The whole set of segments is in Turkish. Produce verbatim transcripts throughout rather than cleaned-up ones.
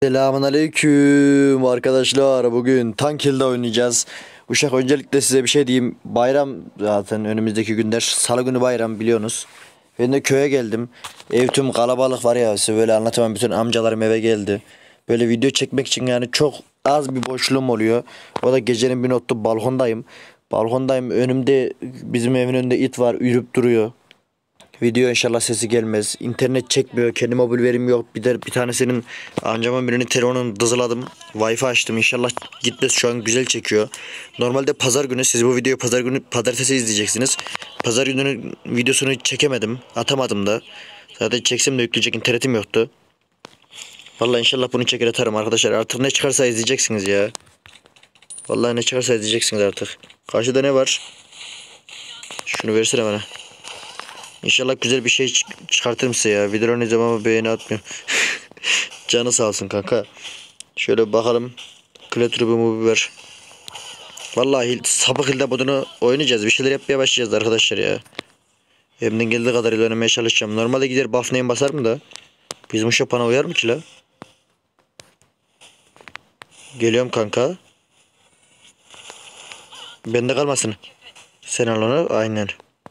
Selamünaleyküm arkadaşlar. Bugün Tankil'de oynayacağız. Uşak, öncelikle size bir şey diyeyim. Bayram zaten önümüzdeki günler. Salı günü bayram, biliyorsunuz. Ben de köye geldim. Ev tüm kalabalık var ya, size böyle anlatamam. Bütün amcalarım eve geldi. Böyle video çekmek için yani çok az bir boşluğum oluyor. O da gecenin bir notu balkondayım. Balkondayım. Önümde, bizim evin önünde it var, ürüp duruyor. Video inşallah sesi gelmez. İnternet çekmiyor. Kendi mobil verim yok. Bir de bir tanesinin amcamın birinin telefonunu dızladım. Wi-Fi açtım. İnşallah gitmez. Şu an güzel çekiyor. Normalde pazar günü, siz bu videoyu pazar günü pazartesi izleyeceksiniz. Pazar günü videosunu çekemedim. Atamadım da. Zaten çeksem de yükleyecek internetim yoktu. Vallahi inşallah bunu çeker atarım arkadaşlar. Artık ne çıkarsa izleyeceksiniz ya. Vallahi ne çıkarsa izleyeceksiniz artık. Karşıda ne var? Şunu versene bana. İnşallah güzel bir şey çık çıkartırım size ya. Videoları ne zaman beğeni atmıyorum. Canı sağ olsun kanka. Şöyle bakalım. Kletrubu mu biber. Vallahi sabah hilde modunu oynayacağız. Bir şeyler yapmaya başlayacağız arkadaşlar ya. Elimden geldiği kadarıyla oynamaya çalışacağım. Normalde gider buff name basarım da. Bizim uşak bana uyar mı ki la? Geliyorum kanka. Bende kalmasın. Sen al onu. Aynen.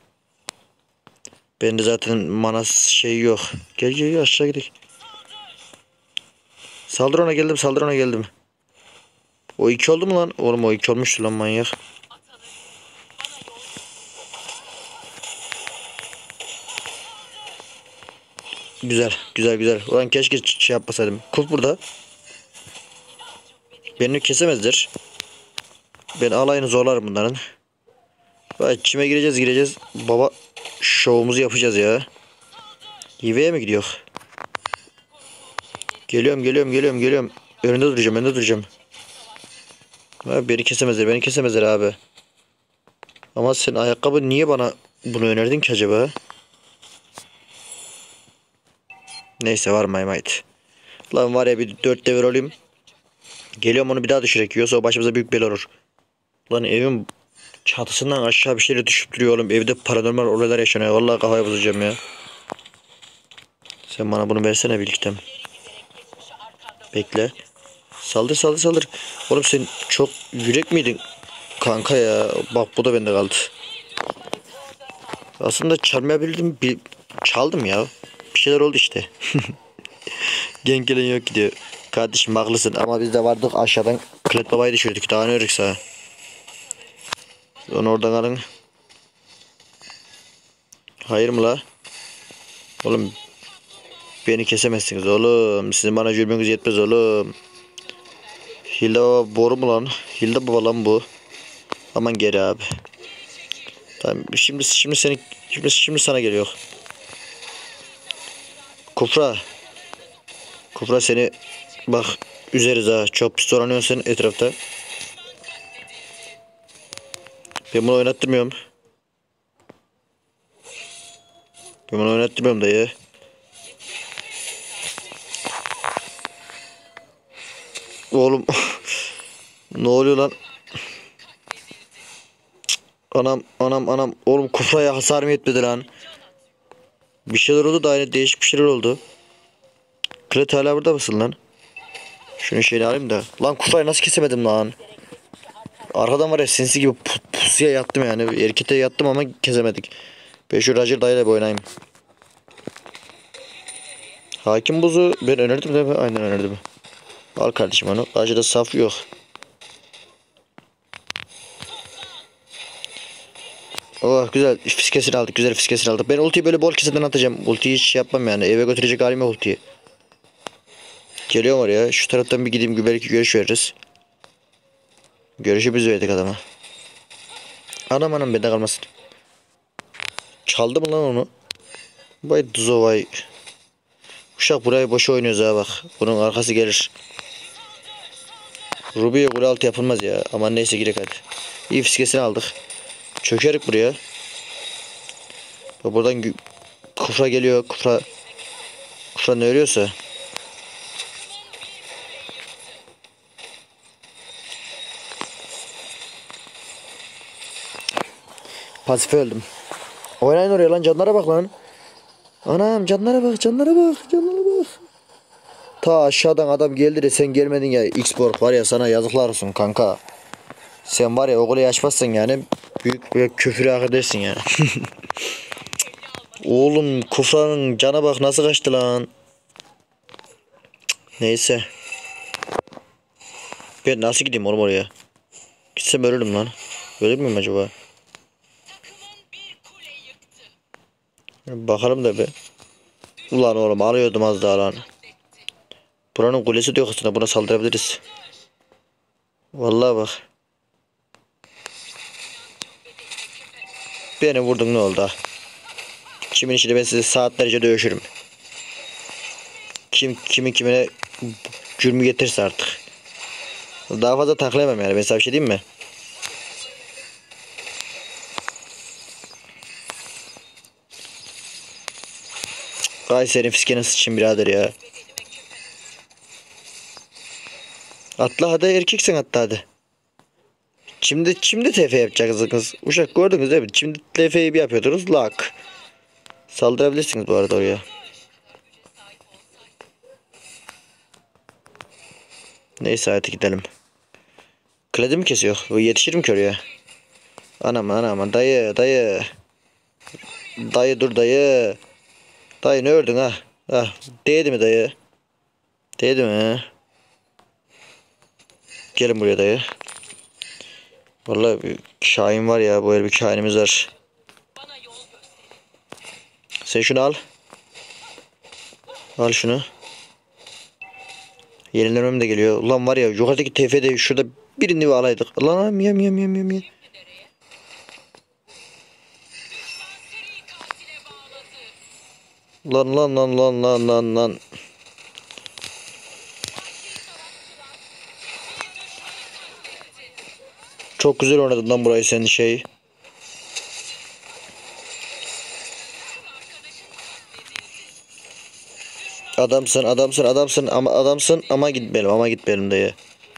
Bende zaten mana şey yok. Gel gel gel, aşağı gidelim. Saldır ona geldim, saldır ona geldim. O iki oldu mu lan? Oğlum o iki olmuştu lan, manyak. Güzel güzel güzel. Ulan keşke şey yapmasaydım. Kurt burada. Beni kesemezler. Ben alayını zorlarım bunların. Vay, çime gireceğiz gireceğiz. Baba şovumuzu yapacağız ya. Yiveye mi gidiyor? Geliyorum geliyorum geliyorum geliyorum. Önünde duracağım, önünde duracağım. Abi beni kesemezler, beni kesemezler abi. Ama sen ayakkabı niye bana bunu önerdin ki acaba? Neyse, var my might. Lan var ya, bir dört devir olayım. Geliyorum, onu bir daha düşürek. Yoksa o başımıza büyük bela olur. Lan evim çatısından aşağı bir şeyle düşüp duruyor oğlum. Evde paranormal olaylar yaşanıyor. Vallahi kafayı bozacağım ya. Sen bana bunu versene birlikte. Bekle. Saldır saldır saldır. Oğlum sen çok yürek miydin? Kanka ya. Bak bu da bende kaldı. Aslında çalmayabildim. Bir... Çaldım ya. Bir şeyler oldu işte. Genk gelen yok gidiyor. Kardeşim haklısın ama biz de vardık aşağıdan. Klet babayı düşürdük. Daha ne örük sana. Onu oradan alın. Hayır mı la? Oğlum beni kesemezsiniz oğlum. Sizin bana cürmeniz yetmez oğlum. Hilda baba boru mu lan? Hilda baba lan bu. Aman geri abi. Tamam, şimdi şimdi seni şimdi şimdi sana geliyor. Kufra. Kufra seni bak üzeriz ha. Çok pis dolanıyorsun sen etrafta. Ben bunu oynattırmıyorum. Ben bunu oynattırmıyorum dayı. Oğlum. Ne oluyor lan? Anam anam anam. Oğlum Kufra'ya hasar mı yetmedi lan? Bir şeyler oldu da, aynı değişik bir şeyler oldu. Kret hala burada mısın lan? Şunu şeyini alayım da. Lan Kufra'yı nasıl kesemedim lan? Arkadan var ya, sinsi gibi pusuya yattım yani. Erkete yattım ama kesemedik. Ben şu Roger dayıyla bir oynayayım. Hakim buzu ben önerdim de, aynen önerdim. Al kardeşim onu. Karşıda saf yok. Oh güzel, fiskesini aldık, güzel fiskesini aldık. Ben ultiyi böyle bol keseden atacağım. Ultiyi hiç yapmam yani, eve götürecek halim yok ultiyi. Geliyorum oraya, şu taraftan bir gideyim, belki görüş veririz. Görüşü biz verdik adama. Anam anam bende kalmasın. Çaldı mı lan onu? Vay duzo vay. Uşak burayı boşa oynuyoruz ha bak. Bunun arkası gelir. Ruby'ye gol altı yapılmaz ya. Aman neyse, girek hadi. İyi fiskesini aldık. Çökerik buraya. Buradan Kufra geliyor. Kufra Kufra ne örüyorsa. Pasif öldüm. Oynayın oraya lan, canlara bak lan. Anam canlara bak, canlara bak, canlara bak. Ta aşağıdan adam geldi de sen gelmedin ya. Xborg var ya, sana yazıklar olsun kanka. Sen var ya o goleyi açmazsan yani büyük bir küfür hak edersin yani. Oğlum Kufra'nın cana bak nasıl kaçtı lan. Neyse. Ben nasıl gideyim oğlum oraya? Gitsem ölürüm lan. Ölür müyüm acaba? Bakalım da be. Ulan oğlum alıyordum az daha lan. Buranın kulesi de yok aslında, buna saldırabiliriz. Vallahi bak. Beni vurdun ne oldu ha? Kimin içinde ben size saatlerce dövüşürüm. Kim kimin kimine cürmü getirse artık. Daha fazla taklayamam yani, ben sana bir şey diyeyim mi? Ay senin fiskene sıçayım birader ya. Atla hadi, erkeksin hatta hadi. Şimdi şimdi T F yapacaksınız. Uşak gördünüz değil mi? Şimdi T F'yi bir yapıyordunuz. Lak. Saldırabilirsiniz bu arada oraya. Neyse hadi gidelim. Kledi mi kesiyor? O yetişirim ki oraya. Anam anam dayı dayı. Dayı dur dayı. Dayı ne ördün ha? Ah, değdi mi dayı? Değdi mi? Gelin buraya dayı. Vallahi bir Şahin var ya, bu el bir Şahinimiz var. Sen şunu al. Al şunu. Yenilemem de geliyor. Ulan var ya yukarıdaki T F'de şurada birini bir alaydık. Lan miya miya miya miya miya. Lan lan lan lan lan lan lan. Çok güzel oynadın lan burayı senin şey. Adamsın adamsın adamsın ama adamsın ama gitmeyelim ama gitmeyelim dayı.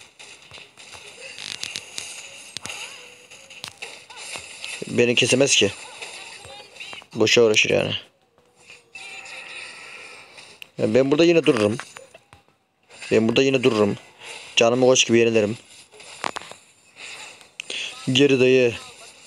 Beni kesemez ki. Boşa uğraşır yani. Ya ben burada yine dururum. Ben burada yine dururum. Canımı koç gibi yenilerim. Geri dayı.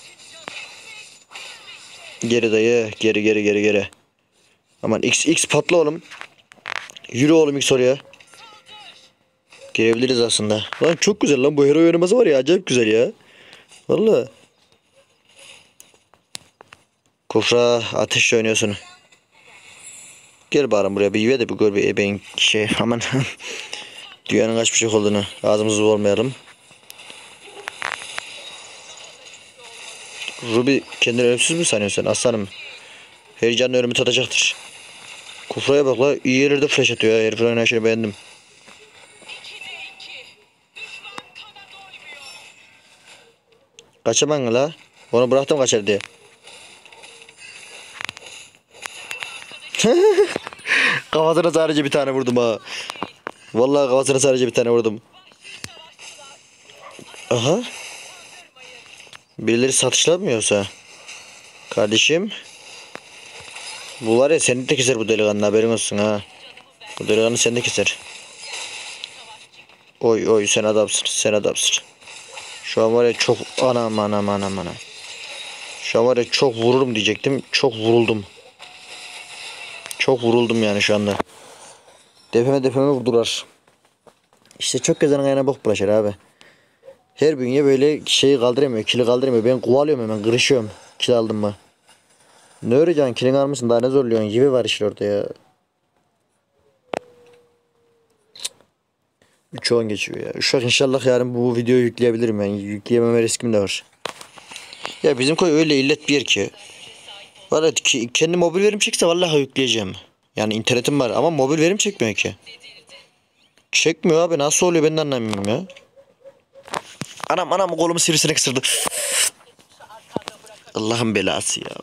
Geri dayı. Geri geri geri geri. Aman X X patla oğlum. Yürü oğlum X oraya. Girebiliriz aslında. Lan çok güzel lan, bu hero oynaması var ya, acayip güzel ya. Vallahi. Kufra ateşle oynuyorsun. Gel bari buraya bir yive de bir gör bir ebeğin şey aman. Dünyanın kaç bir şey olduğunu ağzımızı olmayalım. Ruby kendini ölümsüz mü sanıyorsun sen aslanım? Her canlı ölümü tadacaktır. Kufra'ya bak la, iyi yerlerde flash atıyor ya, herifin oynayışını beğendim. Kaçaman la. Onu bıraktım kaçar diye. Kafasına sadece bir tane vurdum ha. Vallahi kafasına sadece bir tane vurdum. Aha. Birileri satışlamıyorsa. Kardeşim. Bu var ya, seni de keser bu delikanlı, haberin olsun ha. Bu delikanlı seni de keser. Oy oy sen adamsın, sen adamsın. Şu an var ya çok anam anam anam anam. Şu an var ya çok vururum diyecektim. Çok vuruldum. Çok vuruldum yani şu anda. Defeme defeme vurdular. İşte çok gezenin ayağına bok bulaşır abi. Her bünye böyle şeyi kaldıramıyor, kili kaldıramıyor. Ben kovalıyorum hemen, kırışıyorum. Kil aldım mı? Ne öğreceksin, kilini almışsın, daha ne zorluyorsun gibi var işte orada ya. üç on geçiyor ya. Uşak inşallah yarın bu videoyu yükleyebilirim yani. Yükleyememe riskim de var. Ya bizim koy öyle illet bir yer ki. Vallahi ki kendi mobil verim çekse vallahi yükleyeceğim. Yani internetim var ama mobil verim çekmiyor ki. Çekmiyor abi, nasıl oluyor ben de anlamıyorum ya. Anam anam kolumu sivrisinek ısırdı. Allah'ın belası ya.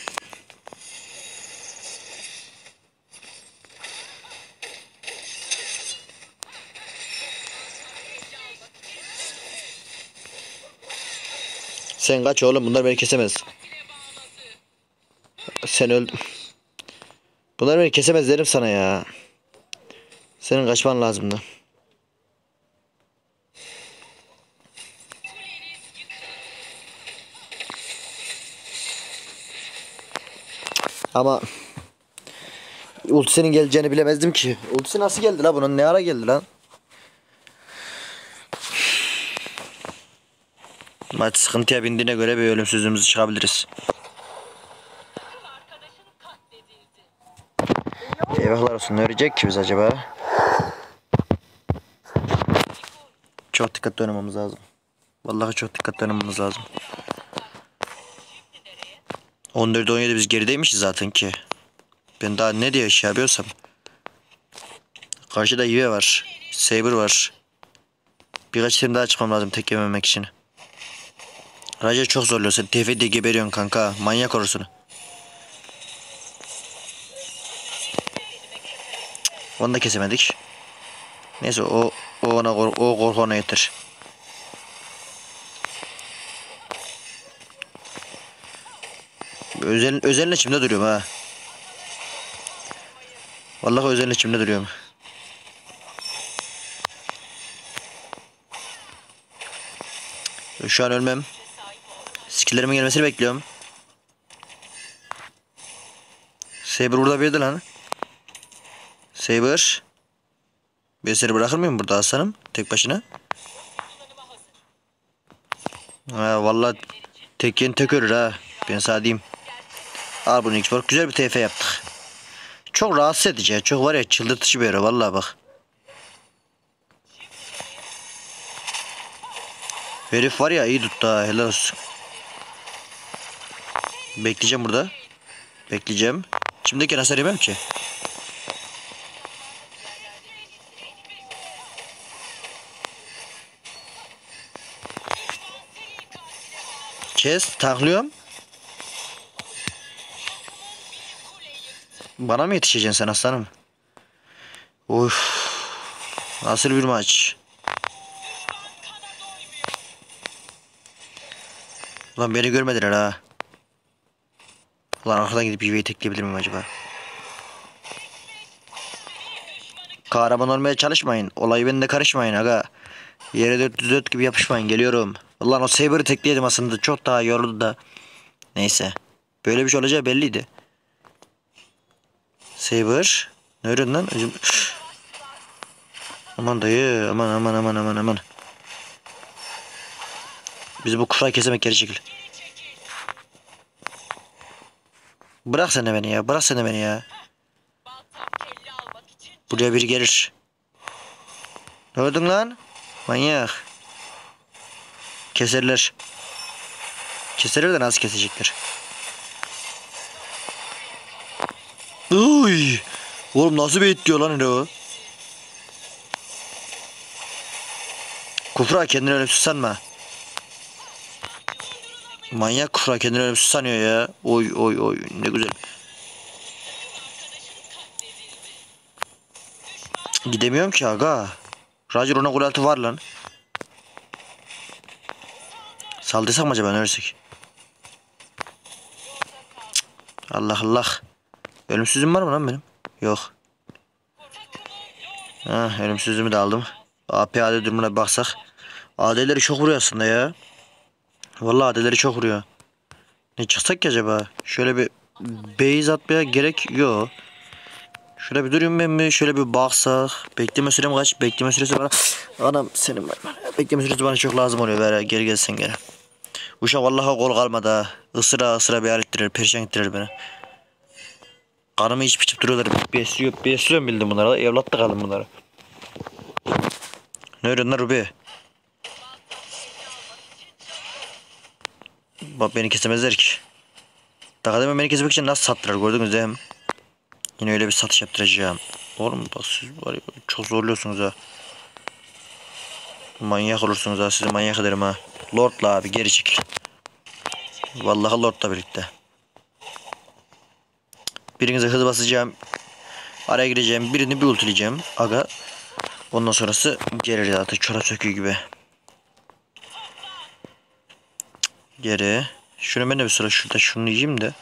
Sen kaç oğlum, bunlar beni kesemez. Sen öldün. Bunlar beni kesemez derim sana ya. Sen Senin kaçman lazımdı. Ama ultisinin geleceğini bilemezdim ki. Ultisi nasıl geldi la bunun? Ne ara geldi lan? Maç sıkıntıya bindiğine göre bir ölümsüzlüğümüzü çıkabiliriz. Eyvahlar olsun, ne ölecek ki biz acaba? Çok dikkatli oynamamız lazım. Vallahi çok dikkatli oynamamız lazım. on dörde on yedi biz gerideymişiz zaten ki. Ben daha ne diye şey yapıyorsam. Karşıda Yue var. Saber var. Birkaç terim daha çıkmam lazım tek yememek için. Raja çok zorluyor. Sen T F diye geberiyorsun kanka. Manyak olursun. Onu da kesemedik. Neyse o o ona o korku ona yeter. Özel özelin içimde duruyorum ha. Vallahi özelin içimde duruyorum. Şu an ölmem. Skillerimin gelmesini bekliyorum. Saber burada birdi lan. Saber. Ben seni bırakır mıyım burada aslanım? Tek başına. Ha vallahi tek yeni tek ölür ha. Ben sana diyeyim. Al bunu Xbox. Güzel bir T F yaptık. Çok rahatsız edici. Çok var ya çıldırtıcı bir yere vallahi bak. Herif var ya iyi tuttu ha, helal olsun. Bekleyeceğim burada. Bekleyeceğim. Şimdiki hasar yemem ki. Kes, taklıyorum. Bana mı yetişeceksin sen aslanım? Uf. Nasıl bir maç? Ulan beni görmediler ha. Ulan arkadan gidip Yuve'yi tekleyebilir miyim acaba? Kahraman olmaya çalışmayın. Olayı bende karışmayın aga. Yere dört yüz dört gibi yapışmayın. Geliyorum. Ulan o Saber'ı tekleyedim aslında. Çok daha yoruldu da. Neyse. Böyle bir şey olacağı belliydi. Saber. Ne öğrendin lan? Aman dayı. Aman aman aman aman aman. Biz bu kufrayı kesemek geri çekil. Bırak sen de beni ya. Bırak sen de beni ya. Buraya biri gelir. Ne öldün lan? Manyak. Keserler. Keserler de nasıl kesecekler? Uy. Oğlum nasıl bir et diyor lan öyle o? Kufra kendini ölümsüz sanma. Manyak kufra kendini ölümsüz sanıyor ya. Oy oy oy ne güzel. Gidemiyorum ki aga. Roger ona gol altı var lan. Saldıysak mı acaba ne ölsek? Allah Allah. Ölümsüzlüğüm var mı lan benim? Yok. Ha, ölümsüzlüğümü de aldım. A P A D durumuna bir baksak. A D'leri çok vuruyor aslında ya. Vallahi A D'leri çok vuruyor. Ne çıksak ki acaba? Şöyle bir base atmaya gerek yok. Şöyle bir durayım ben mi? Şöyle bir baksak. Bekleme sürem kaç? Bekleme süresi bana. Anam senin var. Bekleme süresi bana çok lazım oluyor. Ver geri gelsen geri. Uşak vallahi kol kalmadı ha. Isıra ısıra bir hal ettirir. Perişan ettirir beni. Kanımı içip içip duruyorlar. Besliyor, besliyorum bildim bunları. Evlat da kaldım bunları. Ne öğrendin lan Ruby? Bak beni kesemezler ki. Daha demin beni kesmek için nasıl sattılar gördünüz değil mi? Yine öyle bir satış yaptıracağım. Oğlum bak siz var ya, çok zorluyorsunuz ha. Manyak olursunuz ha, sizi manyak ederim ha. Lord'la abi geri çekil. Vallahi Lord'la birlikte. Birinize hız basacağım. Araya gireceğim. Birini bir ultileyeceğim. Aga. Ondan sonrası geri zaten çorap söküğü gibi. Geri. Şunu ben de bir sıra şurada şunu yiyeyim de.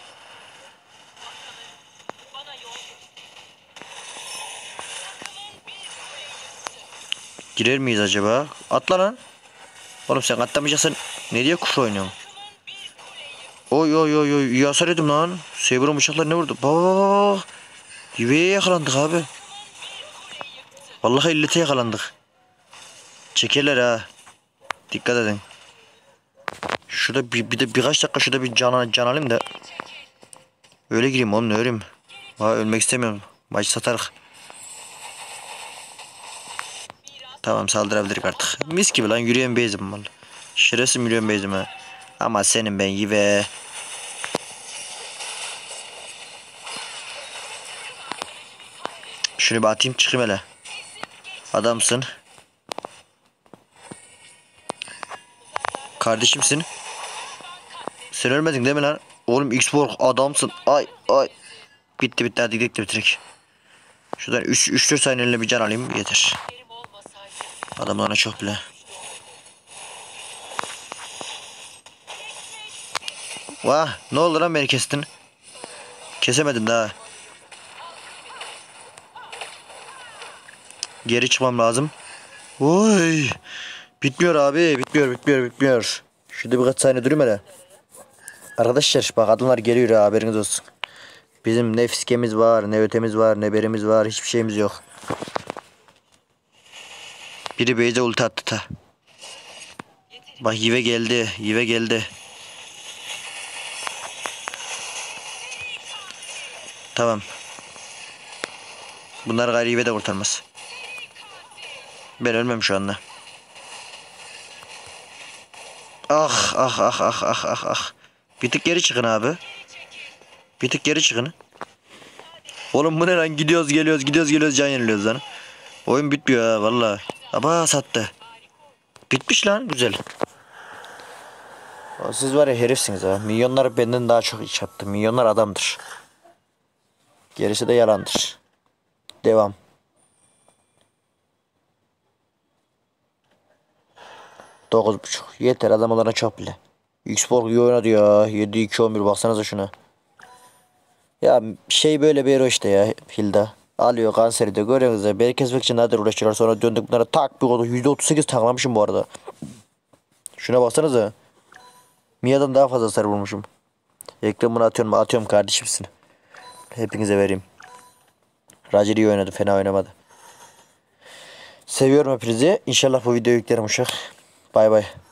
Girer miyiz acaba? Atla lan. Oğlum sen atlamayacaksın. Ne diye kuş oynuyorsun? Oy oy oy oy. İyi hasar yedim lan. Saber'ın bıçakları ne vurdu? Bak. Yiveye yakalandık abi. Vallahi illete yakalandık. Çekerler ha. Dikkat edin. Şurada bir, bir de birkaç dakika şurada bir can, can alayım da. Öyle gireyim oğlum, ne öleyim. Ha, ölmek istemiyorum. Maçı satarız. Tamam, saldırabiliriz artık. Mis gibi lan, yürüyen beyzim valla. Şerefsiz yürüyen beyzim ha. Ama senin ben yive. Şunu bir atayım çıkayım hele. Adamsın. Kardeşimsin. Sen ölmedin değil mi lan? Oğlum X-Borg adamsın. Ay ay. Bitti bitti, hadi gidelim bitirek. Şuradan üç dört saniyeliğine bir can alayım yeter. Adamlarına çok bile. Vah, ne oldu lan, beni kestin. Kesemedin daha. Geri çıkmam lazım. Oy. Bitmiyor abi, bitmiyor bitmiyor bitmiyor. Şurada birkaç saniye durayım hele. Arkadaşlar bak, adamlar geliyor ha, haberiniz olsun. Bizim ne fiskemiz var, ne ötemiz var, ne berimiz var, hiçbir şeyimiz yok. Biri Beyze ulti attı ta. Bak Yive geldi, Yive geldi. Tamam. Bunlar gayrı Yive de kurtarmaz. Ben ölmem şu anda. Ah ah ah ah ah ah ah. Bir tık geri çıkın abi. Bir tık geri çıkın. Oğlum bu ne lan, gidiyoruz geliyoruz gidiyoruz geliyoruz, can yeniliyoruz lan. Oyun bitmiyor ha valla. Aba sattı. Bitmiş lan, güzel. Siz var ya herifsiniz ha. Milyonlar benden daha çok iş yaptı. Milyonlar adamdır. Gerisi de yalandır. Devam. Dokuz buçuk. Yeter, adam olana çok bile. X-Borg iyi oynadı ya. yedi iki on bir, baksanıza şuna. Ya şey böyle bir hero işte ya, Hilda. Alıyor kanseri de, görüyorsunuz ya. Beni kesmek için nedir uğraşıyorlar, sonra döndük bunlara tak bir oldu. yüzde otuz sekiz taklamışım bu arada. Şuna baksanıza. Mia'dan daha fazla hasar vurmuşum. Reklamını atıyorum atıyorum kardeşimsin. Hepinize vereyim. Roger iyi oynadı, fena oynamadı. Seviyorum hepinizi. İnşallah bu videoyu yüklerim uşak. Bay bay.